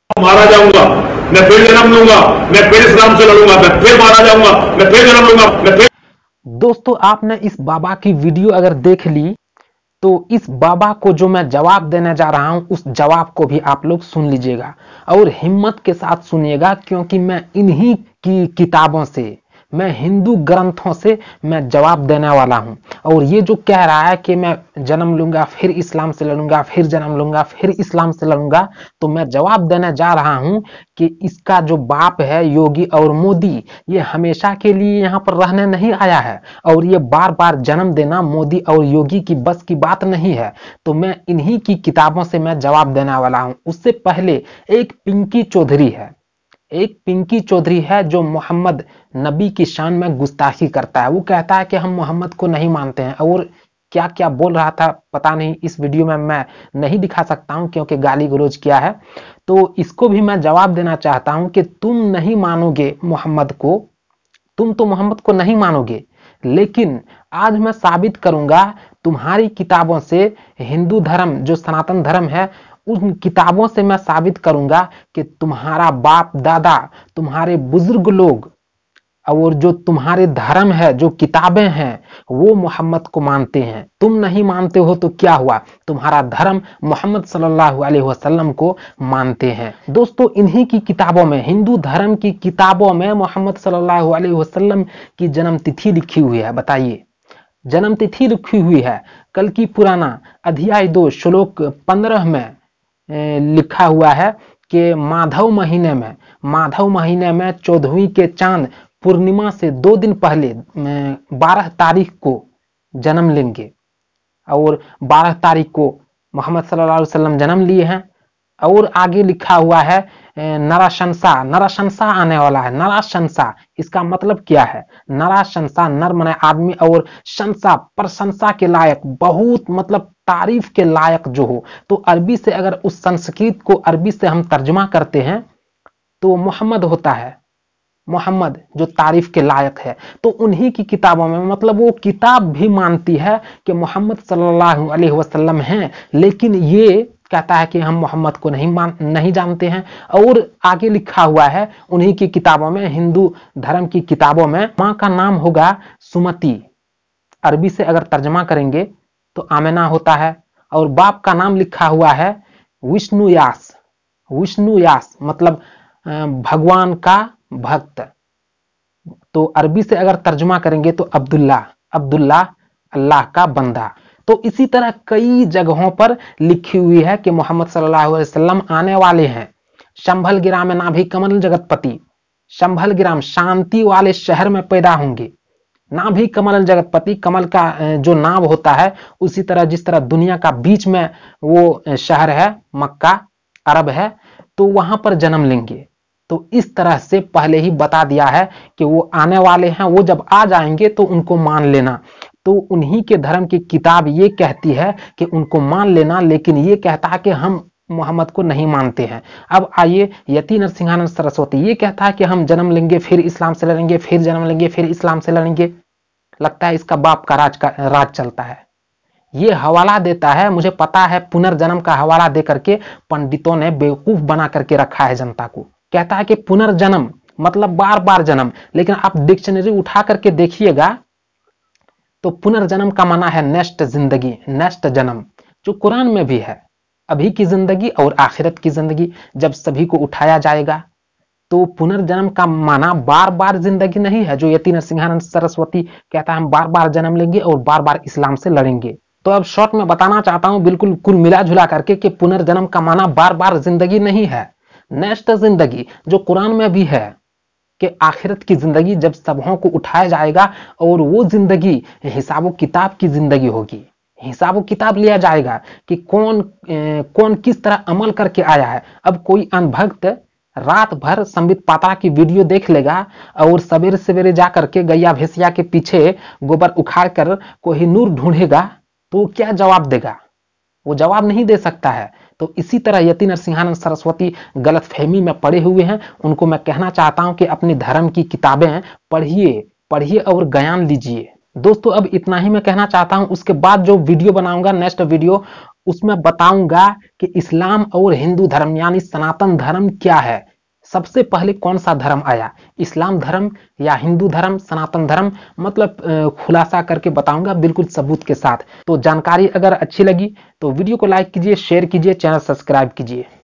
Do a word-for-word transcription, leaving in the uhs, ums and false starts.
मारा जाऊंगा, मैं फिर जन्म लूंगा, मैं फिर इस्लाम से लड़ूंगा, मैं फिर मारा जाऊंगा, मैं फिर जन्म लूंगा, मैं फिर। दोस्तों, आपने इस बाबा की वीडियो अगर देख ली तो इस बाबा को जो मैं जवाब देने जा रहा हूं उस जवाब को भी आप लोग सुन लीजिएगा और हिम्मत के साथ सुनिएगा, क्योंकि मैं इन्हीं की किताबों से, मैं हिंदू ग्रंथों से मैं जवाब देने वाला हूं। और ये जो कह रहा है कि मैं जन्म लूंगा फिर इस्लाम से लड़ूंगा, फिर जन्म लूंगा फिर इस्लाम से लड़ूंगा, तो मैं जवाब देने जा रहा हूं कि इसका जो बाप है योगी और मोदी, ये हमेशा के लिए यहाँ पर रहने नहीं आया है और ये बार बार जन्म देना मोदी और योगी की बस की बात नहीं है। तो मैं इन्हीं की किताबों से मैं जवाब देने वाला हूं। उससे पहले एक पिंकी चौधरी है, एक पिंकी चौधरी है जो मोहम्मद नबी की शान में गुस्ताखी करता है। वो कहता है कि हम मोहम्मद को नहीं मानते हैं और क्या क्या बोल रहा था पता नहीं, इस वीडियो में मैं नहीं दिखा सकता हूं क्योंकि गाली गलौज किया है। तो इसको भी मैं जवाब देना चाहता हूं कि तुम नहीं मानोगे मोहम्मद को, तुम तो मोहम्मद को नहीं मानोगे, लेकिन आज मैं साबित करूंगा तुम्हारी किताबों से, हिंदू धर्म जो सनातन धर्म है उन किताबों से मैं साबित करूंगा कि तुम्हारा बाप दादा, तुम्हारे बुजुर्ग लोग और जो तुम्हारे धर्म है, जो किताबें हैं, वो मोहम्मद को मानते हैं। तुम नहीं मानते हो तो क्या हुआ, तुम्हारा धर्म मोहम्मद सल्लल्लाहु अलैहि वसल्लम को मानते हैं। दोस्तों, इन्हीं की किताबों में, हिंदू धर्म की किताबों में मोहम्मद सल्लल्लाहु अलैहि वसल्लम की जन्म तिथि लिखी हुई है। बताइए, जन्म तिथि लिखी हुई है। कल की पुराना अध्याय दो श्लोक पंद्रह में लिखा हुआ है कि माधव महीने में, माधव महीने में चौदहवीं के चांद पूर्णिमा से दो दिन पहले बारह तारीख को जन्म लेंगे और बारह तारीख को मोहम्मद सल्लल्लाहु अलैहि वसल्लम जन्म लिए हैं। और आगे लिखा हुआ है नराशंसा, नराशंसा आने वाला है। नराशंसा इसका मतलब क्या है? नराशंसा, नर माने आदमी, और शंसा प्रशंसा के लायक, बहुत मतलब तारीफ के लायक जो हो। तो अरबी से अगर उस संस्कृत को अरबी से हम तर्जुमा करते हैं तो मोहम्मद होता है, मोहम्मद जो तारीफ के लायक है। तो उन्हीं की किताबों में, मतलब वो किताब भी मानती है कि मोहम्मद सल्लल्लाहु अलैहि वसल्लम हैं, लेकिन ये कहता है कि हम मोहम्मद को नहीं मान नहीं जानते हैं। और आगे लिखा हुआ है उन्हीं की किताबों में, हिंदू धर्म की किताबों में, माँ का नाम होगा सुमति, अरबी से अगर तर्जमा करेंगे तो आमिना होता है, और बाप का नाम लिखा हुआ है विष्णुयास, विष्णुयास मतलब भगवान का भक्त। तो अरबी से अगर तर्जुमा करेंगे तो अब्दुल्ला, अब्दुल्ला अल्लाह का बंदा। तो इसी तरह कई जगहों पर लिखी हुई है कि मोहम्मद सल्लल्लाहु अलैहि वसल्लम आने वाले हैं। शंभल गिराम में नाभि कमल जगतपति, शंभल गिराम शांति वाले शहर में पैदा होंगे। नाभि कमल जगतपति, कमल का जो नाभ होता है, उसी तरह जिस तरह दुनिया का बीच में वो शहर है मक्का, अरब है, तो वहां पर जन्म लेंगे। तो इस तरह से पहले ही बता दिया है कि वो आने वाले हैं, वो जब आ जाएंगे तो उनको मान लेना। तो उन्हीं के धर्म की किताब ये कहती है कि उनको मान लेना, लेकिन ये कहता है कि हम मोहम्मद को नहीं मानते हैं। अब आइए, यति नरसिंहानंद सरस्वती ये कहता है कि हम जन्म लेंगे फिर इस्लाम से लड़ेंगे, फिर जन्म लेंगे फिर इस्लाम से लड़ेंगे। लगता है इसका बाप का राज का राज चलता है। ये हवाला देता है, मुझे पता है, पुनर्जन्म का हवाला दे करके पंडितों ने बेवकूफ बना करके रखा है जनता को। कहता है कि पुनर्जन्म मतलब बार बार जन्म, लेकिन आप डिक्शनरी उठा करके देखिएगा तो पुनर्जन्म का माना है नेक्स्ट जिंदगी, नेक्स्ट जन्म, जो कुरान में भी है। अभी की जिंदगी और आखिरत की जिंदगी जब सभी को उठाया जाएगा। तो पुनर्जन्म का माना बार बार जिंदगी नहीं है, जो यति नरसिंहानंद सरस्वती कहता है हम बार बार जन्म लेंगे और बार बार इस्लाम से लड़ेंगे। तो अब शॉर्ट में बताना चाहता हूं, बिल्कुल कुल मिला जुला करके, कि पुनर्जन्म का माना बार बार जिंदगी नहीं है, नेक्स्ट जिंदगी, जो कुरान में भी है कि आखिरत की जिंदगी जब सबों को उठाया जाएगा और वो जिंदगी हिसाब किताब की जिंदगी होगी। हिसाब किताब लिया जाएगा कि कौन ए, कौन किस तरह अमल करके आया है। अब कोई अनभक्त रात भर संबित पात्रा की वीडियो देख लेगा और सवेरे सवेरे जाकर के गैया भैंसिया के पीछे गोबर उखाड़ कर कोई नूर ढूंढेगा, तो क्या जवाब देगा? वो जवाब नहीं दे सकता है। तो इसी तरह यति नरसिंहानंद सरस्वती गलतफहमी में पड़े हुए हैं। उनको मैं कहना चाहता हूं कि अपने धर्म की किताबें पढ़िए, पढ़िए और ज्ञान लीजिए। दोस्तों अब इतना ही मैं कहना चाहता हूं। उसके बाद जो वीडियो बनाऊंगा, नेक्स्ट वीडियो, उसमें बताऊंगा कि इस्लाम और हिंदू धर्म यानी सनातन धर्म क्या है, सबसे पहले कौन सा धर्म आया, इस्लाम धर्म या हिंदू धर्म, सनातन धर्म, मतलब खुलासा करके बताऊंगा बिल्कुल सबूत के साथ। तो जानकारी अगर अच्छी लगी तो वीडियो को लाइक कीजिए, शेयर कीजिए, चैनल सब्सक्राइब कीजिए।